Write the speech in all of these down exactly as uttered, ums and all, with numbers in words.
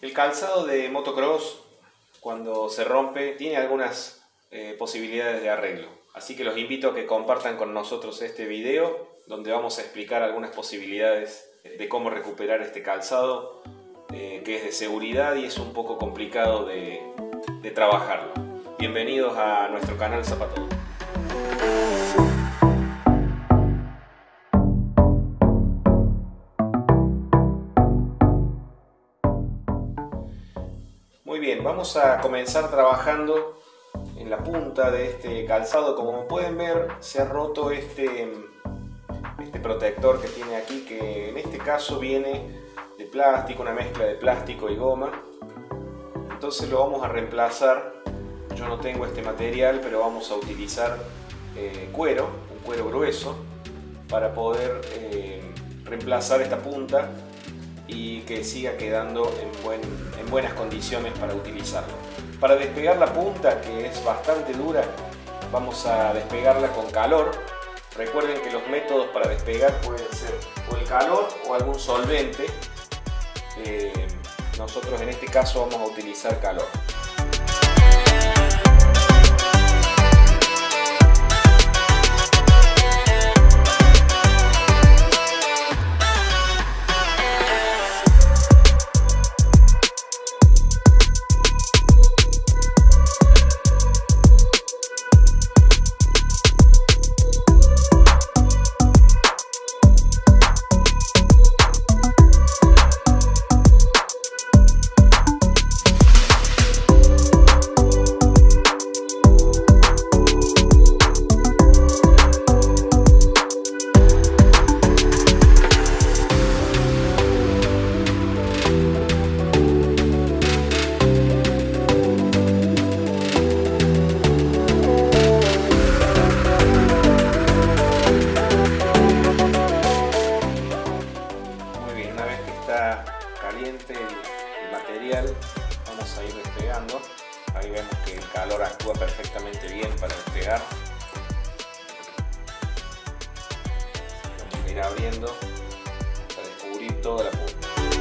El calzado de motocross, cuando se rompe, tiene algunas eh, posibilidades de arreglo. Así que los invito a que compartan con nosotros este video, donde vamos a explicar algunas posibilidades de cómo recuperar este calzado, eh, que es de seguridad y es un poco complicado de, de trabajarlo. Bienvenidos a nuestro canal Zapatodo. Muy bien, vamos a comenzar trabajando en la punta de este calzado. Como pueden ver, se ha roto este, este protector que tiene aquí, que en este caso viene de plástico, una mezcla de plástico y goma. Entonces lo vamos a reemplazar. Yo no tengo este material, pero vamos a utilizar eh, cuero, un cuero grueso, para poder eh, reemplazar esta punta y que siga quedando en, buen, en buenas condiciones para utilizarlo. Para despegar la punta, que es bastante dura, vamos a despegarla con calor. Recuerden que los métodos para despegar pueden ser o el calor o algún solvente. Eh, nosotros en este caso vamos a utilizar calor. Caliente el, el material, vamos a ir despegando. Ahí vemos que el calor actúa perfectamente bien para despegar. Vamos a ir abriendo para descubrir toda la punta.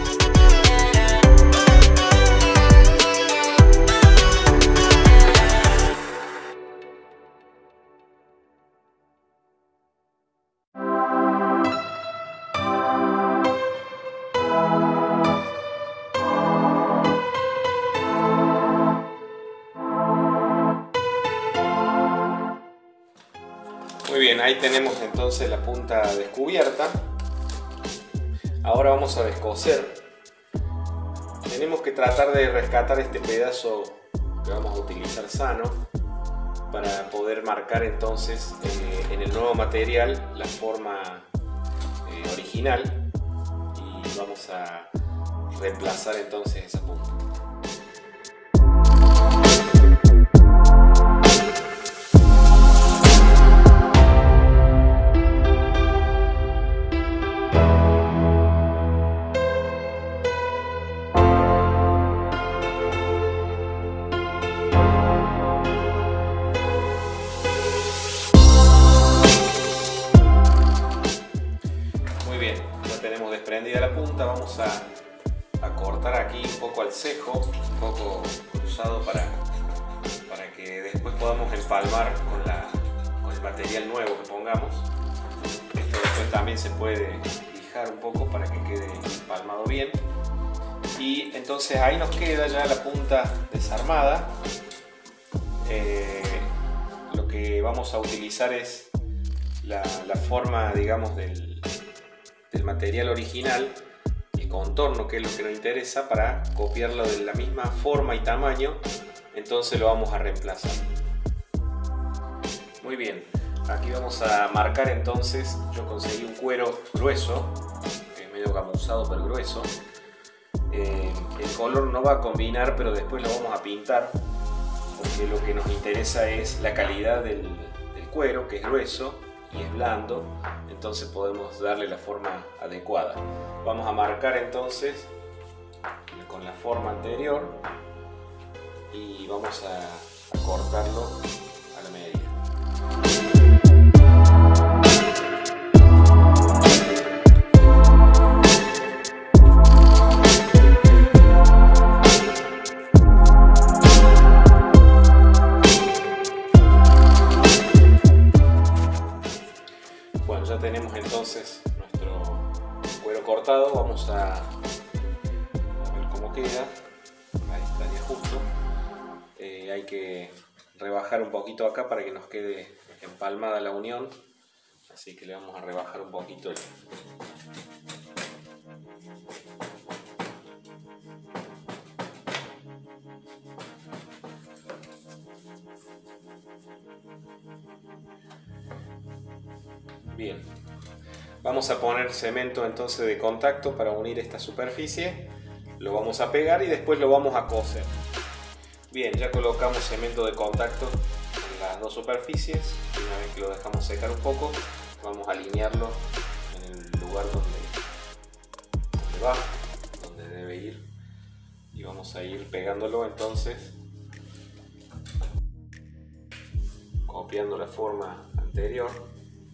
Muy bien, ahí tenemos entonces la punta descubierta. Ahora vamos a descoser. Tenemos que tratar de rescatar este pedazo que vamos a utilizar sano para poder marcar entonces eh, en el nuevo material la forma eh, original, y vamos a reemplazar entonces esa punta. Tenemos desprendida la punta, vamos a, a cortar aquí un poco al cejo, un poco cruzado para, para que después podamos empalmar con, la, con el material nuevo que pongamos. Esto después también se puede lijar un poco para que quede empalmado bien. Y entonces ahí nos queda ya la punta desarmada. Eh, lo que vamos a utilizar es la, la forma, digamos, del del material original, el contorno, que es lo que nos interesa, para copiarlo de la misma forma y tamaño. Entonces lo vamos a reemplazar. Muy bien, aquí vamos a marcar entonces. Yo conseguí un cuero grueso, que es medio gamuzado pero grueso. Eh, el color no va a combinar, pero después lo vamos a pintar, porque lo que nos interesa es la calidad del, del cuero, que es grueso y es blando, entonces podemos darle la forma adecuada. Vamos a marcar entonces con la forma anterior y vamos a, a cortarlo a la medida. hay que rebajar un poquito acá para que nos quede empalmada la unión, así que le vamos a rebajar un poquito el... Bien, vamos a poner cemento entonces de contacto para unir esta superficie, lo vamos a pegar y después lo vamos a coser. Bien, ya colocamos cemento de contacto en las dos superficies. Una vez que lo dejamos secar un poco, vamos a alinearlo en el lugar donde, donde va, donde debe ir, y vamos a ir pegándolo entonces, copiando la forma anterior.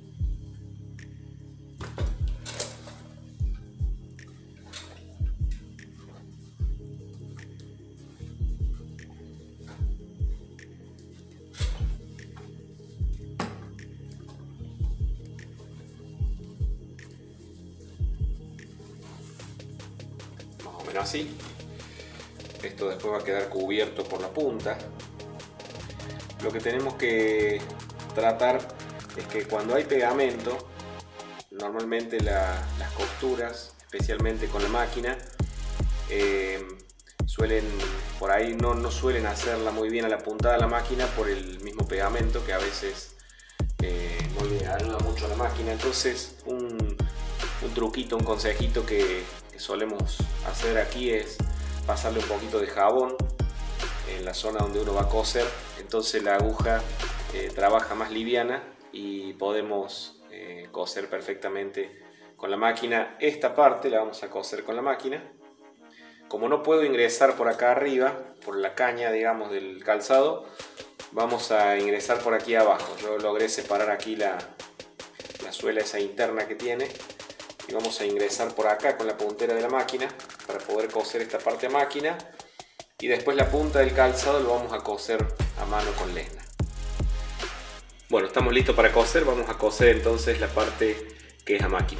Así, esto después va a quedar cubierto por la punta. Lo que tenemos que tratar es que cuando hay pegamento, normalmente la, las costuras, especialmente con la máquina, eh, suelen por ahí no, no suelen hacerla muy bien a la puntada de la máquina por el mismo pegamento, que a veces eh, no le ayuda mucho a la máquina. Entonces un, un truquito, un consejito que solemos hacer aquí es pasarle un poquito de jabón en la zona donde uno va a coser, entonces la aguja eh, trabaja más liviana y podemos eh, coser perfectamente con la máquina. Esta parte la vamos a coser con la máquina. Como no puedo ingresar por acá arriba, por la caña digamos del calzado, vamos a ingresar por aquí abajo. Yo logré separar aquí la, la suela esa interna que tiene, y vamos a ingresar por acá con la puntera de la máquina para poder coser esta parte a máquina, y después la punta del calzado lo vamos a coser a mano con lesna. Bueno, estamos listos para coser. Vamos a coser entonces la parte que es a máquina.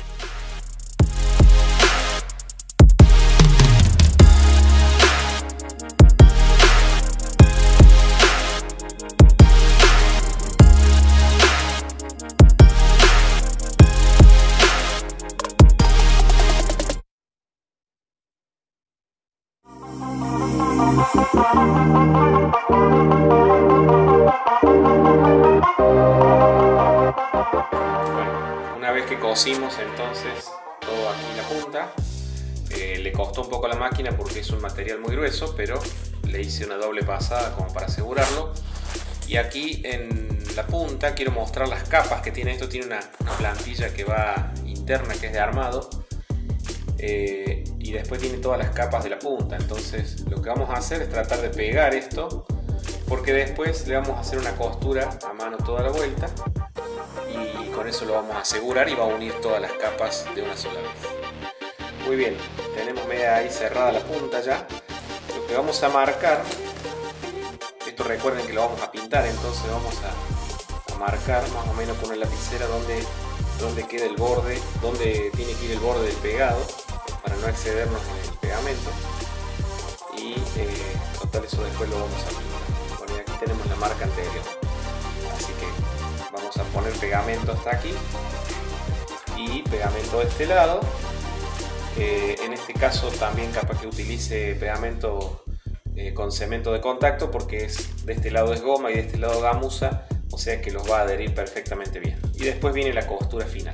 Cosimos entonces todo aquí en la punta. Eh, le costó un poco a la máquina porque es un material muy grueso, pero le hice una doble pasada como para asegurarlo. Y aquí en la punta quiero mostrar las capas que tiene esto. Tiene una, una plantilla que va interna, que es de armado, eh, y después tiene todas las capas de la punta. Entonces lo que vamos a hacer es tratar de pegar esto, porque después le vamos a hacer una costura a mano toda la vuelta, y con eso lo vamos a asegurar y va a unir todas las capas de una sola vez. Muy bien, tenemos media ahí cerrada la punta ya. Lo que vamos a marcar, esto recuerden que lo vamos a pintar, entonces vamos a, a marcar más o menos con una lapicera donde, donde queda el borde, donde tiene que ir el borde del pegado, para no excedernos en el pegamento. Y eh, total, eso después lo vamos a pintar. Bueno, y aquí tenemos la marca anterior, así que vamos a poner pegamento hasta aquí y pegamento de este lado. Eh, en este caso también capaz que utilice pegamento eh, con cemento de contacto, porque es, de este lado es goma y de este lado gamuza, o sea que los va a adherir perfectamente bien. Y después viene la costura final.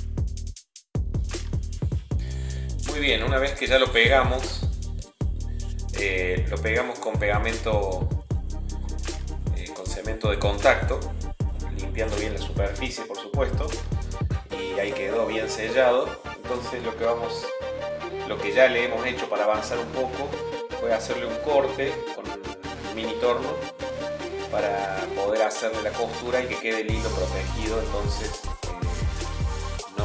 Muy bien, una vez que ya lo pegamos, eh, lo pegamos con pegamento eh, con cemento de contacto, limpiando bien la superficie por supuesto, y ahí quedó bien sellado. Entonces lo que vamos, lo que ya le hemos hecho para avanzar un poco fue hacerle un corte con un mini torno para poder hacerle la costura y que quede el hilo protegido, entonces eh, no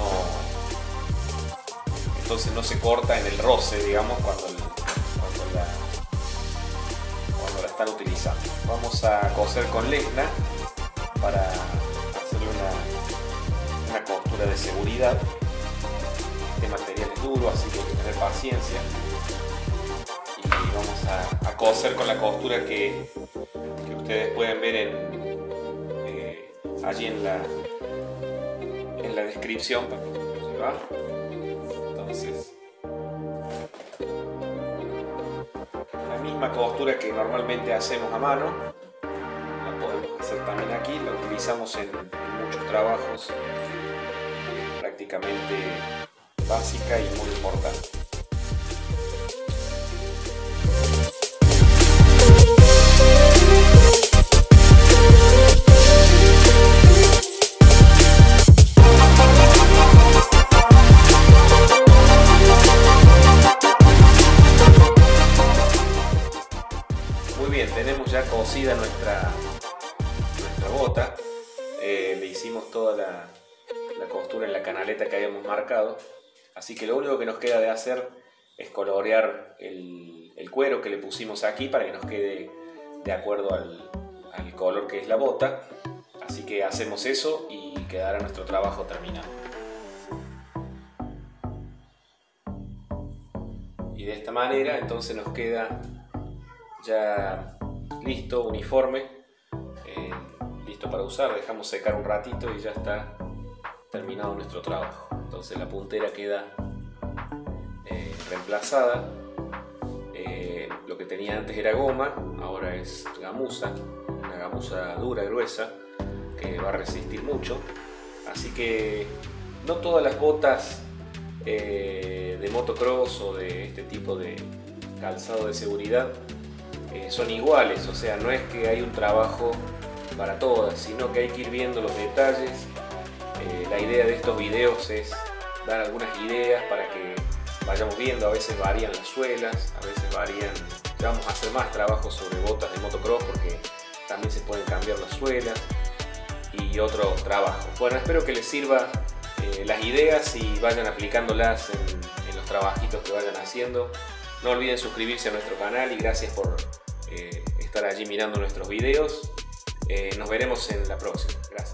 entonces no se corta en el roce, digamos, cuando, el, cuando, la, cuando la están utilizando. Vamos a coser con lesna para hacerle una, una costura de seguridad. Este material es duro, así que hay que tener paciencia, y vamos a, a coser con la costura que, que ustedes pueden ver en, eh, allí en la, en la descripción. ¿Va? Entonces, la misma costura que normalmente hacemos a mano, la podemos hacer también aquí. La utilizamos en, en muchos trabajos, prácticamente básica y muy importante. Muy bien, tenemos ya cosida nuestra, nuestra bota. Eh, le hicimos toda la, la costura en la canaleta que habíamos marcado. Así que lo único que nos queda de hacer es colorear el, el cuero que le pusimos aquí para que nos quede de acuerdo al, al color que es la bota. Así que hacemos eso y quedará nuestro trabajo terminado. Y de esta manera entonces nos queda ya listo, uniforme, eh, listo para usar. Dejamos secar un ratito y ya está terminado nuestro trabajo. Entonces la puntera queda eh, reemplazada. Eh, lo que tenía antes era goma, ahora es gamuza, una gamuza dura, gruesa, que va a resistir mucho. Así que no todas las botas eh, de motocross o de este tipo de calzado de seguridad eh, son iguales, o sea, no es que hay un trabajo para todas, sino que hay que ir viendo los detalles. Eh, la idea de estos videos es dar algunas ideas para que vayamos viendo. A veces varían las suelas, a veces varían, vamos a hacer más trabajos sobre botas de motocross porque también se pueden cambiar las suelas y otros trabajos. Bueno, espero que les sirva eh, las ideas y vayan aplicándolas en, en los trabajitos que vayan haciendo. No olviden suscribirse a nuestro canal y gracias por eh, estar allí mirando nuestros videos. Eh, nos veremos en la próxima. Gracias.